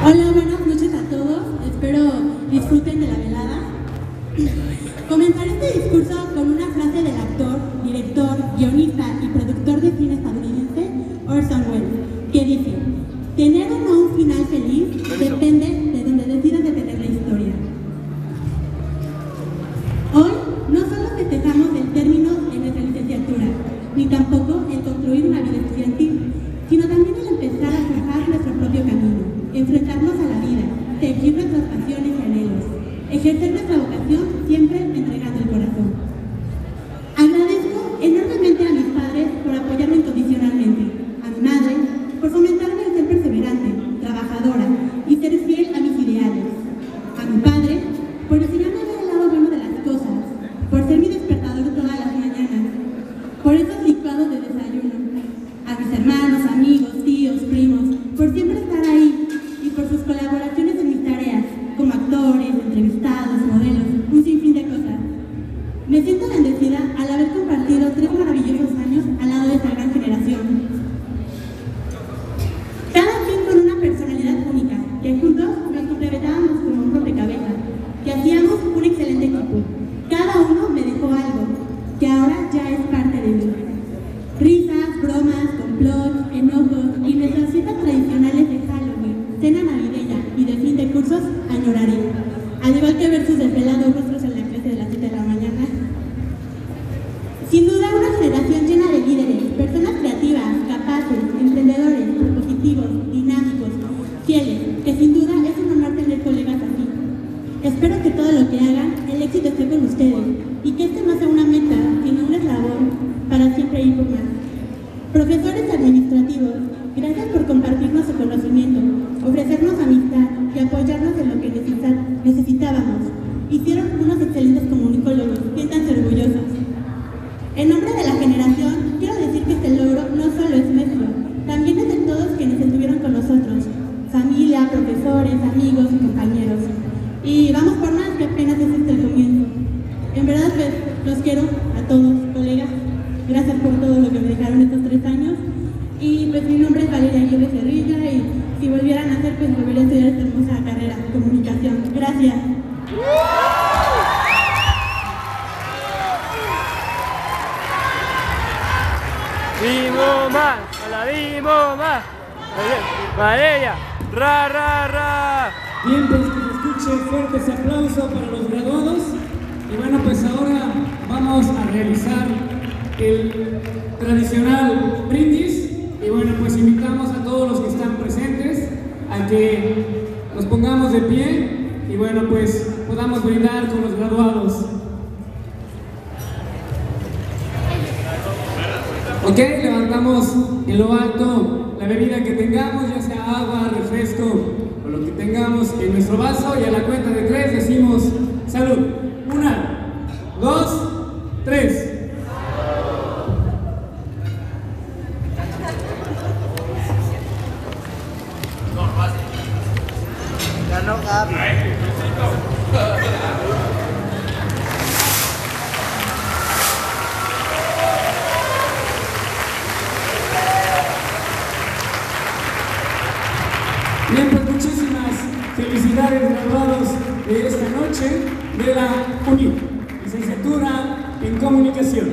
Hola, buenas noches a todos. Espero disfruten de la velada. Comenzaré este discurso con una frase del actor, director, guionista y productor de cine estadounidense Orson Welles, que dice: tener o no un final feliz depende de donde decidas detener la historia. Hoy no solo festejamos el término de nuestra licenciatura, ni tampoco el concluir una vida estudiantil, sino también el empezar a forjar nuestro propio camino, enfrentarnos a la vida, seguir nuestras pasiones y anhelos, ejercer nuestra vocación siempre entregando el corazón. Agradezco enormemente a mis padres por apoyarme incondicionalmente, a mi madre por fomentarme el ser perseverante, trabajadora y ser fiel a mis ideales, a mi padre por enseñarme a ver el lado bueno de las cosas, por ser mi despertador todas las mañanas, por esos licuados de desayuno, a mis hermanos, amigos, tíos, primos, por siempre estar ahí y por sus colaboraciones en mis tareas, como actores, entrevistados, modelos, un sinfín de cosas. Me siento bendecida al haber compartido 3 maravillosos años al lado de esta gran generación. Cada quien con una personalidad única, que juntos nos complementábamos como un rompecabezas, que hacíamos un excelente equipo. Cada uno me dejó algo, que ahora ya es parte de mí. Risas, bromas, complots, enojos y nuestras fiestas tradicionales de Halloween, cena navideña y de fin de cursos añoraré, al igual que ver sus desvelados rostros en la clase de las 7 de la mañana. Sin duda, una generación llena de líderes, personas creativas, capaces, emprendedores, propositivos, dinámicos, fieles, que sin duda es un honor tener colegas así. Espero que todo lo que hagan, el éxito esté con ustedes y que este no sea una meta, sino un eslabón para siempre ir por más. Profesores administrativos, gracias por compartirnos su conocimiento, ofrecernos amistad y apoyarnos en lo que necesitábamos. Hicieron unos excelentes comunicólogos, siéntanse orgullosos. En nombre de la generación, quiero decir que este logro no solo es nuestro, también es de todos quienes estuvieron con nosotros, familia, profesores, amigos y compañeros. Y vamos por más, que apenas es el comienzo. En verdad, pues, los quiero a todos, colegas. Gracias por todo lo que me dejaron estos 3 años. Y pues mi nombre es Valeria Aguirre Cerrilla y si volvieran a hacer, pues volvería a estudiar esta hermosa carrera, comunicación. Gracias. ¡Vimos más! ¡A la vimos más! ¡Valeria! ¡Ra, ra, ra! Bien, pues que se escuche fuertes aplausos para los graduados. Y bueno, pues ahora vamos a realizar el tradicional brindis. Y bueno, pues invitamos a todos los que están presentes a que nos pongamos de pie y bueno, pues podamos brindar con los graduados. Ok, levantamos en lo alto la bebida que tengamos, ya sea agua, refresco o lo que tengamos en nuestro vaso, y a la cuenta de 3 decimos salud. 1, 2, 3. Ya no cabe. Bien, pues muchísimas felicidades, graduados de esta noche de la UNI, licenciatura en comunicación.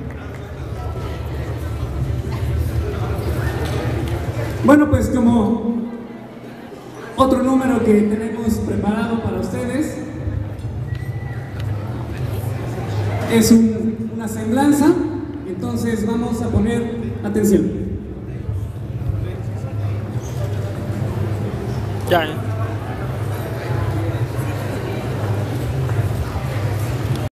Bueno, pues como otro número que tenemos preparado para ustedes es una semblanza, entonces vamos a poner atención. Ya.